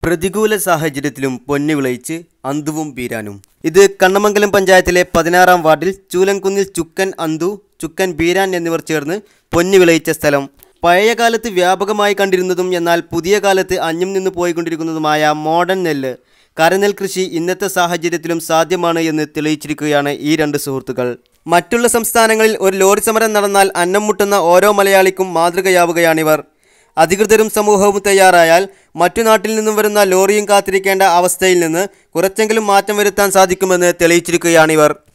പ്രതികൂല സാഹചര്യത്തിലും പൊന്നു വിളയിച്ച് അന്തുവും ബീരാനും. ഇത് കണ്ണമംഗലം പഞ്ചായത്തിലെ 16-ാം വാർഡിൽ ചൂലംകുന്നിൽ ചുക്കൻ അന്തു, ചുക്കൻ ബീരാൻ എന്നിവർ ചേർന്ന് പൊന്നു വിളയിച്ച സ്ഥലം. പഴയ കാലത്ത് വ്യാപകമായി കണ്ടിരുന്നതും എന്നാൽ പുതിയ കാലത്ത് അന്യം നിന്ന് പോയിക്കൊണ്ടിരിക്കുന്നതുമായ മോഡേൺ നെല്ല് കരനെൽ കൃഷി ഇന്നത്തെ സാഹചര്യത്തിലും സാധ്യമാണ് എന്ന് തെളിയിച്ചിരിക്കുകയാണ് ഈ രണ്ട് സുഹൃത്തുക്കൾ. മറ്റുള്ള സംസ്ഥാനങ്ങളിൽ ഒരു ലോറി സമരം നടന്നാൽ അന്നം മുട്ടുന്ന ഓരോ മലയാളിക്കും മാതൃകയാവുകയാണിവർ. അധികൃതരും സമൂഹവും തയ്യാറായാൽ മറ്റു നാട്ടിൽ നിന്നും വരുന്ന ലോറിയും കാത്തിരിക്കേണ്ട അവസ്ഥയിൽ നിന്ന് കുറച്ചെങ്കിലും മാറ്റം വരുത്താൻ സാധിക്കുമെന്ന് തെളിയിച്ചിരിക്കുകയാണിവർ.